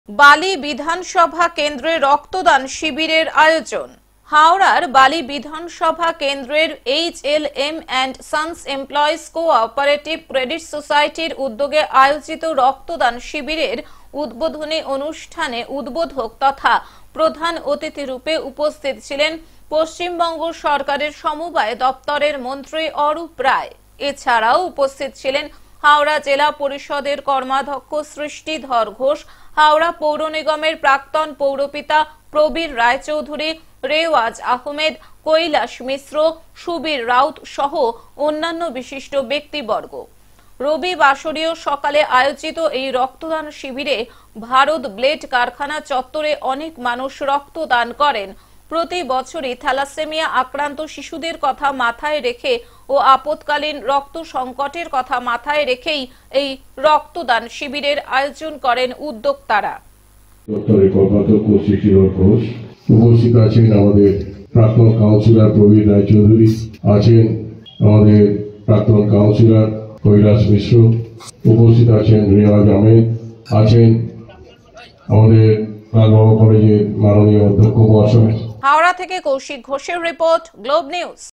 বালি বিধানসভা কেন্দ্রে রক্তদান শিবিরের আয়োজন। হাওড়ার বালি বিধানসভা কেন্দ্রের HLM and sons employees cooperative credit সোসাইটির উদ্যোগে আয়োজিত রক্তদান শিবিরের উদ্বোধনী অনুষ্ঠানে উদ্বোধক তথা প্রধান অতিথি রূপে উপস্থিত ছিলেন পশ্চিমবঙ্গ সরকারের সমবায় দপ্তরের মন্ত্রী অরূপ রায়। এছাড়াও উপস্থিত ছিলেন হাওড়া জেলা পরিষদের কর্মাধ্যক্ষ সৃষ্টিধর ঘোষ, হাওড়া পৌর নিগমের প্রাক্তন পৌরপিতা প্রবীর রায়চৌধুরী, রেওয়াজ আহমেদ, কৈলাস মিশ্র, সুবীর রাউত সহ অন্যান্য বিশিষ্ট ব্যক্তিবর্গ। রবিবাসরীয় সকালে আয়োজিত এই রক্তদান শিবিরে ভারত ব্লেড কারখানা চত্বরে অনেক মানুষ রক্তদান করেন। প্রতি বছরই থ্যালাসেমিয়া আক্রান্ত শিশুদের কথা মাথায় রেখে ও আপৎকালীন রক্ত সংকটের কথা মাথায় রেখেই এই রক্তদান শিবিরের আয়োজন করেন উদ্যোক্তারা। উপস্থিত আছেন আমাদের প্রাক্তন কাউন্সিলর প্রবীর রায়চৌধুরী, আছেন আমাদের প্রাক্তন কাউন্সিলর কৈলাস মিশ্র, উপস্থিত আছেন রেওয়াজ আহমেদ, আছেন আমাদের লালবাবা কলেজের মাননীয় অধ্যক্ষ মহাশয়। হাওড়া থেকে কৌশিক ঘোষের রিপোর্ট, গ্লোব নিউজ।